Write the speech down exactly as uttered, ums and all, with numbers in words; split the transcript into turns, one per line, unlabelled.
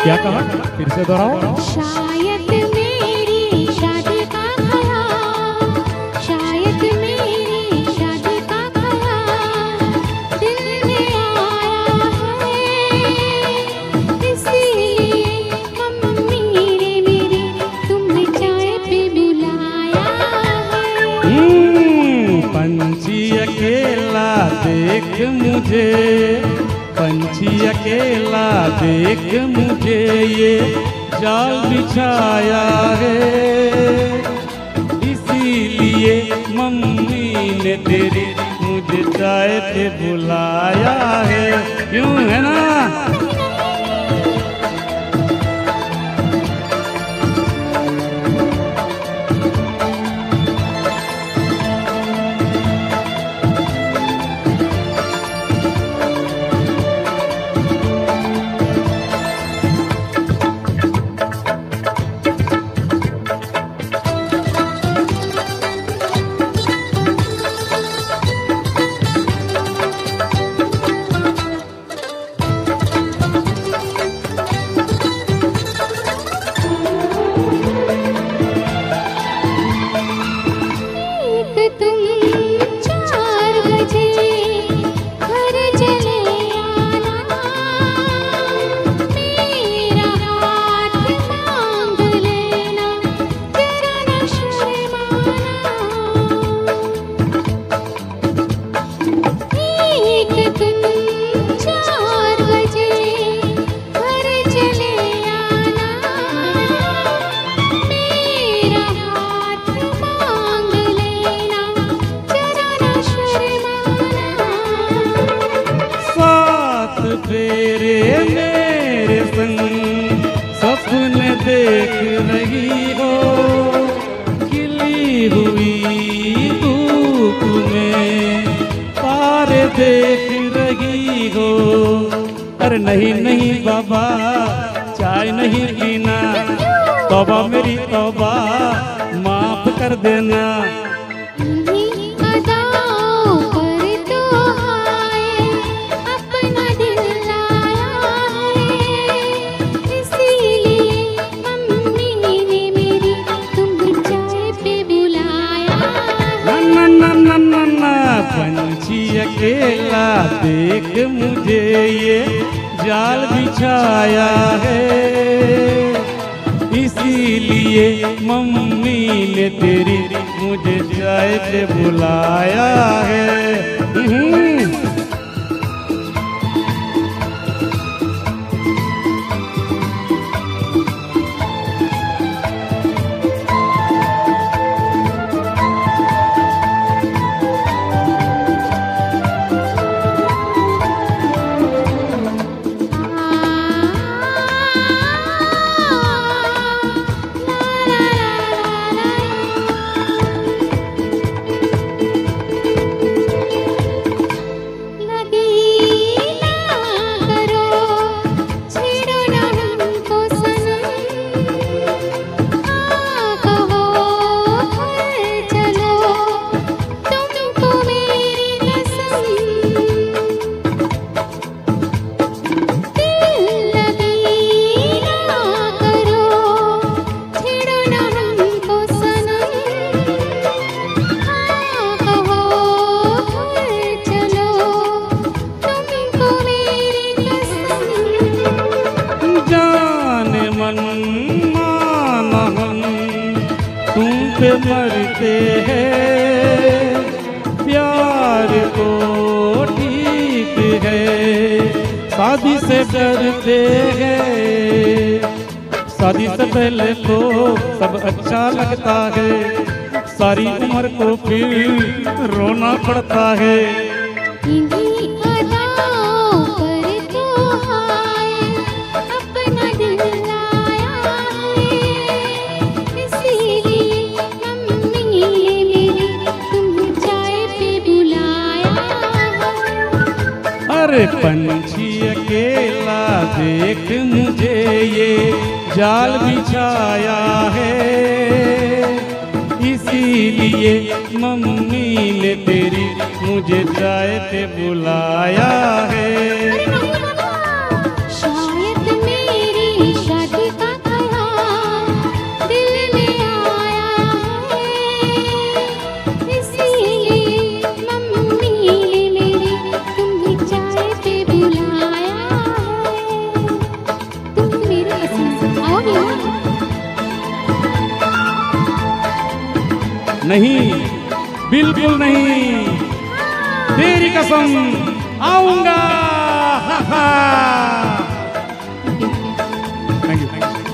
क्या कहा, फिर से दोहराओ।
शायद मेरी शादी का ख्याल, शायद मेरी शादी का ख्याल दिल में आया है, इसलिए मम्मी ने मेरी तुम्हें चाय पे बुलाया है।
पंछी अकेला देख मुझे, पंछी अकेला देख मुझे, ये जाल बिछाया है, इसीलिए मम्मी ने तेरी मुझे चाय पे बुलाया है। क्यों है ना? फेरे मेरे संग सपने देख रही हो, खिली हुई धूप में तारे देख रही हो। अरे नहीं नहीं बाबा, चाय नहीं पीना, तौबा मेरी तौबा माफ कर देना। पंछी अकेला देख मुझे, ये जाल बिछाया है, इसीलिए मम्मी ने तेरी मुझे चाय पे बुलाया है। पे मरते हैं, प्यार को ठीक है, शादी से डरते हैं। शादी से पहले तो सब अच्छा लगता है, सारी उम्र को फिर रोना पड़ता है। अरे पंछी अकेला देख मुझे, ये जाल बिछाया है, इसीलिए मम्मी ने तेरी मुझे चाय पे बुलाया है।
शायद मेरी
नहीं, बिल्कुल नहीं, तेरी कसम आऊंगा। Thank you.